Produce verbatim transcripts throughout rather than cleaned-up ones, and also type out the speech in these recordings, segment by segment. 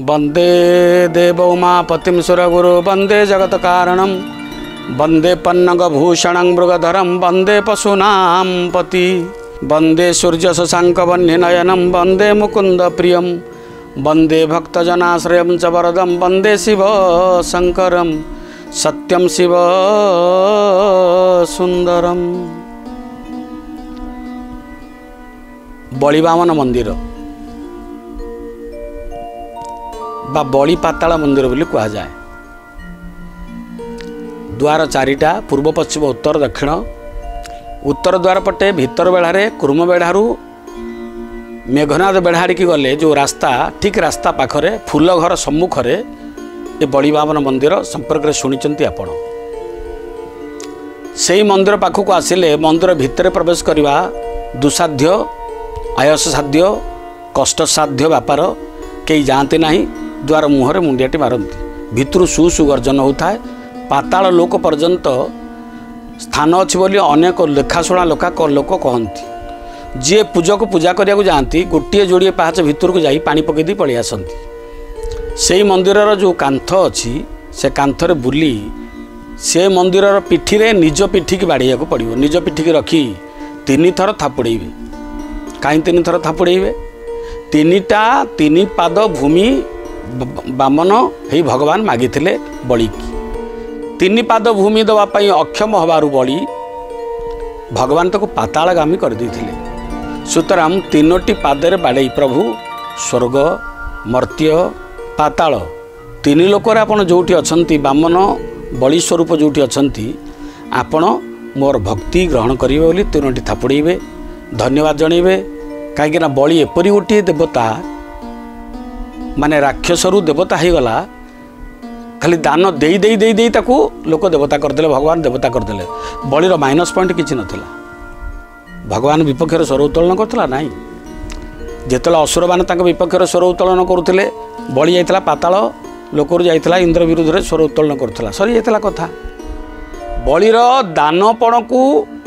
वंदे देव उमापतिं सुरगुरु वंदे जगत कारणम वंदे पन्नगभूषणं मृगधरं वंदे पशूनां पति वंदे सूर्य शशांक वह्निनयनं वंदे मुकुंद प्रियं वंदे भक्तजनाश्रयं च वरदं वंदे शिव शंकरं सत्यं शिव सुंदरम। बलिवामन मंदिर बा बलि पाताल मंदिर बोली कहा जाए। द्वार चारिटा पूर्व पश्चिम उत्तर दक्षिण। उत्तर द्वार पटे भीतर बेढ़ारे कुर्म बेढ़ारू मेघनाथ बेढ़ाड़ी की गले जो रास्ता ठीक रास्ता पाखरे फूल घर सम्मुखरे ये बलिवामन मंदिर संपर्क में शुणी आपण। से मंदिर पाखक आसिले मंदिर भितर प्रवेश करवा दुसाध्य आयस साध्य कष्टसाध्य व्यापार कई जाती ना। द्वार मुहर मुंडियाटी मारती भितर सु सु गर्जन होता है। पाताल लोक पर्यंत स्थान अच्छी बोली अनेक लेखाशुणा लोका लोक कहती। जी पूजक पूजा करने जाती गोटे जोड़े पाहाच भितर को जाई पानी पकई दी पलि आसती। से मंदिर जो कांथ अच्छी से कांथरे बुली से मंदिर पिठी रे निज पिठी की बाड़िया को पड़ो। निज पिठी की रखी तीन थर थापुड़े। कहीं तीन थर थापुड़े तीनटा तीन पाद भूमि बामन हे भगवान मागिथिले बलि की। तीन पाद भूमि दवापाई अक्षम हबारु बलि भगवान तक पातालगामी कर देथिले। सुतरां तीनोटी पादरे बाड़े प्रभु स्वर्ग मर्त्य पाताल तीन लोकर आपण जोठी अछंती बामन बलि स्वरूप जोठी अछंती आपण मोर भक्ति ग्रहण करिवे बोली तीनोटी थापुड़ेबे धन्यवाद जणेबे। कहीं बलि एपरी गोटे देवता माने राक्षसरु देवता हो गला। खाली दान दे दे दे दे ताकू लोक देवता करदे भगवान देवता करदे। बलिर माइनस पॉइंट किसी नथिला। भगवान विपक्ष स्वर उत्तोलन करथिला नाई। जेतले असुर मान तांक विपक्ष स्वर उत्तोलन करुथिले बलि जाइतला पाताल लोकर जाइतला इंद्र विरुद्ध रे स्वर उत्तोलन करथिला सरी जाइतला कथा। बलिर दानपण को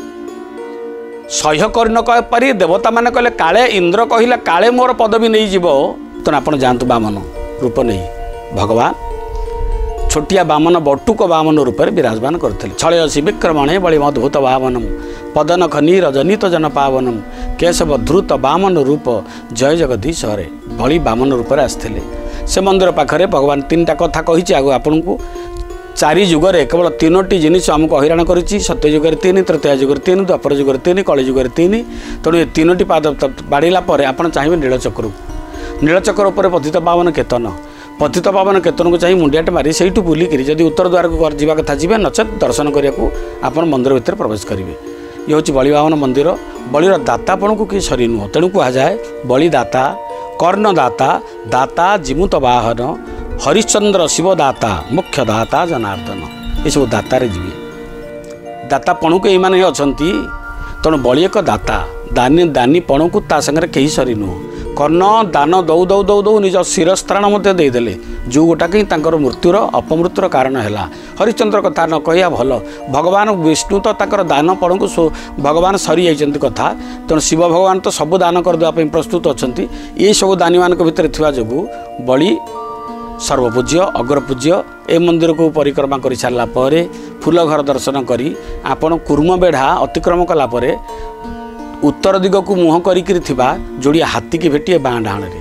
सह्य कर न पारी देवता माने कहले काले इंद्र कहिला काले मोर पदवी नहीं जीव तो आपण जानतु बामन रूप नहीं भगवान छोटिया बामन बटुक बामन रूप में विराजमान करते। छलयसी विक्रमणे बलिमद्भुत बामनम पदनख नीरजनित जन पावनम केशव धृत बामन रूप जय जगदीश हरे। बलि बामन रूप में आसते से मंदिर पाखरे भगवान तीन टा कथा कही आगो आपण को। चारि जुगरे केवल तीनोटी जिनिस आमको हैरान करिछि। सत्य जुगरे तीन तृतीय जुगरे तीन द्वापर जुगरे तीन कलि जुगरे तीन। तेणु ये तीनोटी पाद बाड़िला आपण चाहिए नीलचक्र नीलचक्र उपर पतित पावन केतन पतित पावन केतन को चाहिए मुंडियाटे मारी से बुलिक जदि उत्तर द्वार को जा कथा जी नचेत दर्शन करने को आप मंदिर भितर प्रवेश करेंगे। ये हूँ बलिवामन मंदिर। बलिर दातापण को कि सरी नुह तेणु कहुए बलिदाता कर्णदाता दाता जीमुत वाहन हरिश्चंद्र शिवदाता मुख्य दाता जनार्दन ये सब दातारे जीवे। दातापण को ये अच्छा तेणु बलि एक दाता दानी दानी पण को तांगे कहीं सरी नुह। कर्ण दान दौ दौ दौ दौ निज शिरस्त्राण देदेले जो गोटा कहीं मृत्युर अपमृत्युर कारण है। हरिश्चंद्र कथा न कहिया भल भगवान विष्णु तो ताकर दान पण को भगवान सरी जाइछन्ति कथा। तेणु शिव भगवान तो सब दान करदेवाई प्रस्तुत अच्छा। ये सब दानी मान भितर थिबा जोगु बलि सर्वपूज्य अग्रपूज्य ए मंदिर को परिक्रमा कर सारा पर फूल घर दर्शन करी आपण कुर्म बेढ़ा अतिक्रम कलापर उत्तर दिग को मुह करिकिरि थिबा जोड़िया हाथी की भेटिए बाँ डाण रे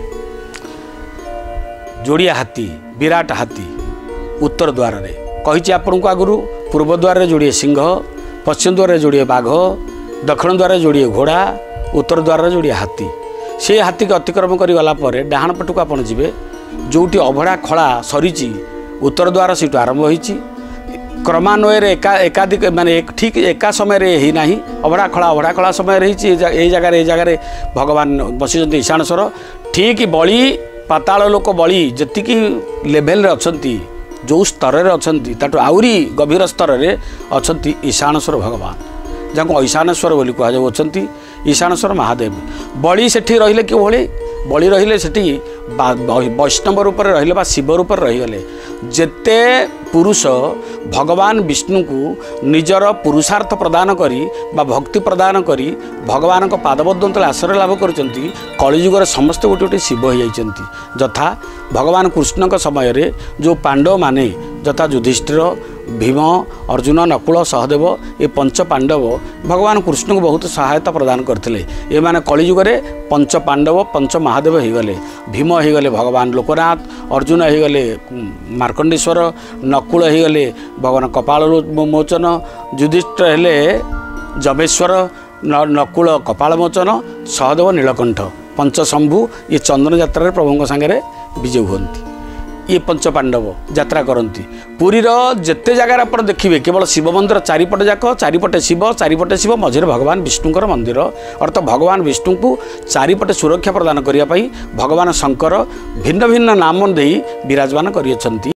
जोड़िया हाथी विराट हाथी उत्तर द्वार रे कही आपण को आगुरु पूर्व द्वार रे जोड़िए सिंह पश्चिम द्वार रे जोड़िए बाघ दक्षिण द्वार रे जोड़िए घोड़ा उत्तर द्वार रे जोड़िए हाथी। से हाथी के अतिक्रम करी गला पर डाहाण पटक आपण जिवे जोटी अभड़ा खड़ा सरीची उत्तर द्वार सीटू आरंभ होईची क्रमान्वय एका एकाधिक माने एक ठीक एका समय रे ही नाही अभड़ा खड़ा अभड़ा खड़ा समय रही ए जगार ए जगार भगवान बसी ईशानेश्वर ठीक बलि पाताल लोक बलि जी लेभेल अच्छी जो स्तर में अच्छा आहरी गभीर स्तर में अच्छा ईशानेश्वर भगवान जहाँ ईशानेश्वर बोली कहुच्छन्ति ईशानेश्वर महादेव बलि सेठी रहिले कि भली बलि रहिले सेठी वैष्णव रूप में रहिले बा शिव रूप में रहीगले जेते पुरुष भगवान विष्णु को निजर पुरुषार्थ प्रदान करी बा भक्ति प्रदान करी भगवान को पादबद्ध आश्रय लाभ करचंती कलिजुगर समस्त गोटे गोटे शिव हो जाइछंती जथा भगवान कृष्ण के समय रे जो पांडव माने जथा युधिष्ठिर भीम अर्जुन नकुल सहदेव ये पंच पांडव भगवान कृष्ण को बहुत सहायता प्रदान करते ये माने कलिजुगे पंच पांडव पंच महादेव हो गले भीम हो गले भगवान लोकनाथ अर्जुन हो गले मार्कंडेश्वर नकुल हो गले भगवान कपाल मोचन युधिष्ठिर हेले जमेश्वर नकुल कपाल मोचन सहदेव नीलकंठ पंच शंभु ये चंदन यात्रा प्रभु सागर विजय हुंती ये पंच पांडव यात्रा करती पुरीर जेते जगार आप देखिए केवल शिव मंदिर चारिपटे जाक चारिपटे शिव चारिपटे शिव मझे भगवान विष्णुकर मंदिर अर्थात भगवान विष्णु को चारिपटे सुरक्षा प्रदान करने भगवान शंकर भिन्न भिन्न नाम दे विराजमान कर।